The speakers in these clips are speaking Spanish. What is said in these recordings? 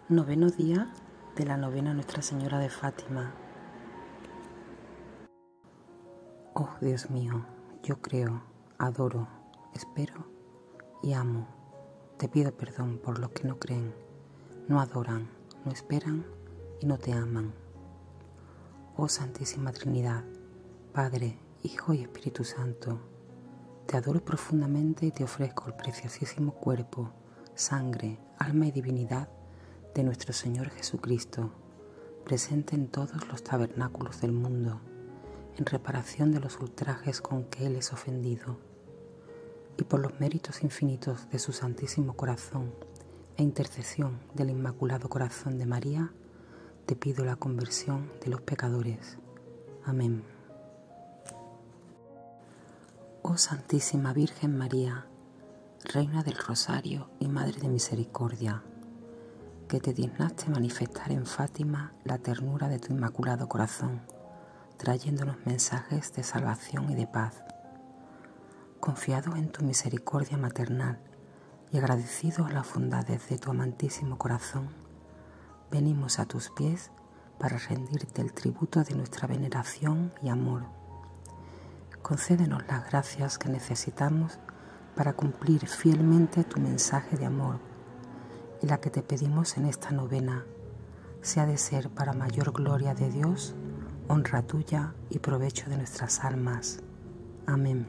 Noveno día de la novena Nuestra Señora de Fátima. Oh Dios mío, yo creo, adoro, espero y amo. Te pido perdón por los que no creen, no adoran, no esperan y no te aman. Oh Santísima Trinidad, Padre, Hijo y Espíritu Santo, te adoro profundamente y te ofrezco el preciosísimo cuerpo, sangre, alma y divinidad de nuestro Señor Jesucristo, presente en todos los tabernáculos del mundo, en reparación de los ultrajes con que Él es ofendido, y por los méritos infinitos de su Santísimo Corazón e intercesión del Inmaculado Corazón de María, te pido la conversión de los pecadores. Amén. Oh Santísima Virgen María, Reina del Rosario y Madre de Misericordia, que te dignaste manifestar en Fátima la ternura de tu Inmaculado Corazón, trayéndonos mensajes de salvación y de paz. Confiados en tu misericordia maternal y agradecidos a las bondades de tu amantísimo corazón, venimos a tus pies para rendirte el tributo de nuestra veneración y amor. Concédenos las gracias que necesitamos para cumplir fielmente tu mensaje de amor, y la que te pedimos en esta novena sea de ser para mayor gloria de Dios, honra tuya y provecho de nuestras almas. Amén.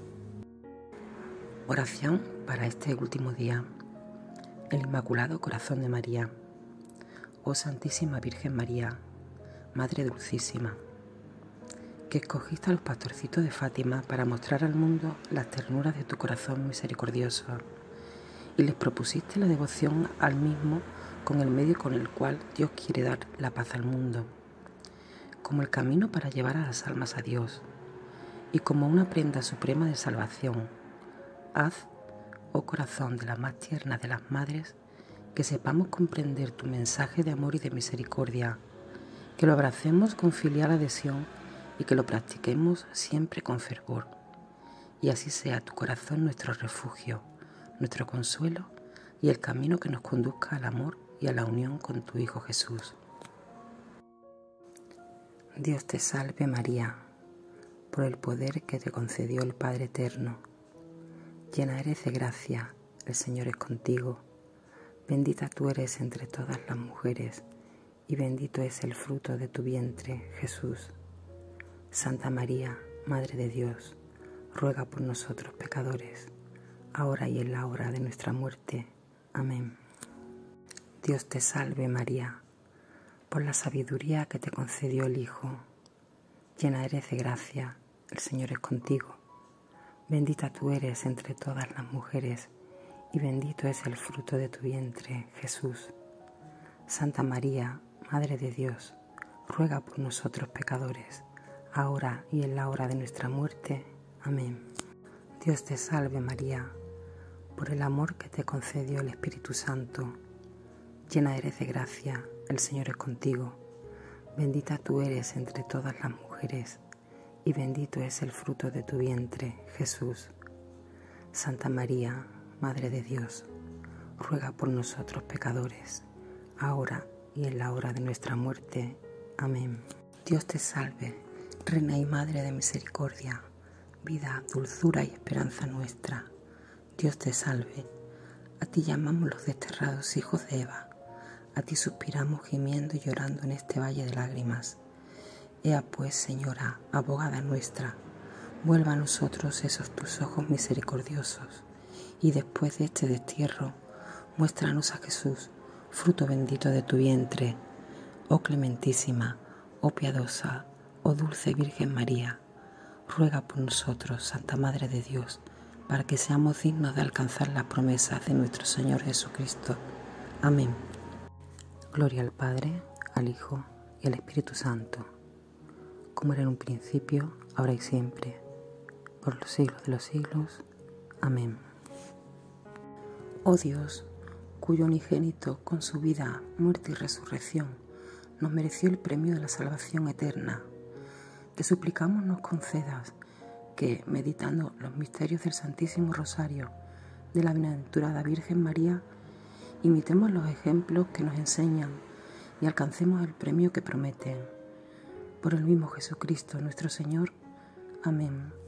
Oración para este último día. El Inmaculado Corazón de María. Oh Santísima Virgen María, Madre Dulcísima, que escogiste a los pastorcitos de Fátima para mostrar al mundo las ternuras de tu corazón misericordioso, y les propusiste la devoción al mismo con el medio con el cual Dios quiere dar la paz al mundo, como el camino para llevar a las almas a Dios, y como una prenda suprema de salvación. Haz, oh corazón de la más tierna de las madres, que sepamos comprender tu mensaje de amor y de misericordia, que lo abracemos con filial adhesión y que lo practiquemos siempre con fervor, y así sea tu corazón nuestro refugio, nuestro consuelo y el camino que nos conduzca al amor y a la unión con tu Hijo Jesús. Dios te salve María, por el poder que te concedió el Padre Eterno. Llena eres de gracia, el Señor es contigo. Bendita tú eres entre todas las mujeres, y bendito es el fruto de tu vientre, Jesús. Santa María, Madre de Dios, ruega por nosotros pecadores, ahora y en la hora de nuestra muerte. Amén. Dios te salve María, por la sabiduría que te concedió el Hijo. Llena eres de gracia, el Señor es contigo. Bendita tú eres entre todas las mujeres, y bendito es el fruto de tu vientre, Jesús. Santa María, Madre de Dios, ruega por nosotros pecadores, ahora y en la hora de nuestra muerte. Amén. Dios te salve María, por el amor que te concedió el Espíritu Santo. Llena eres de gracia, el Señor es contigo. Bendita tú eres entre todas las mujeres, y bendito es el fruto de tu vientre, Jesús. Santa María, Madre de Dios, ruega por nosotros pecadores, ahora y en la hora de nuestra muerte. Amén. Dios te salve, Reina y Madre de misericordia, vida, dulzura y esperanza nuestra. Dios te salve. A ti llamamos los desterrados hijos de Eva, a ti suspiramos gimiendo y llorando en este valle de lágrimas. Ea pues, Señora, abogada nuestra, vuelva a nosotros esos tus ojos misericordiosos, y después de este destierro, muéstranos a Jesús, fruto bendito de tu vientre. Oh clementísima, oh piadosa, oh dulce Virgen María, ruega por nosotros, Santa Madre de Dios, para que seamos dignos de alcanzar las promesas de nuestro Señor Jesucristo. Amén. Gloria al Padre, al Hijo y al Espíritu Santo, como era en un principio, ahora y siempre, por los siglos de los siglos. Amén. Oh Dios, cuyo unigénito con su vida, muerte y resurrección nos mereció el premio de la salvación eterna, te suplicamos nos concedas que, meditando los misterios del Santísimo Rosario de la Bienaventurada Virgen María Imitemos los ejemplos que nos enseñan y alcancemos el premio que prometen. Por el mismo Jesucristo nuestro Señor. Amén.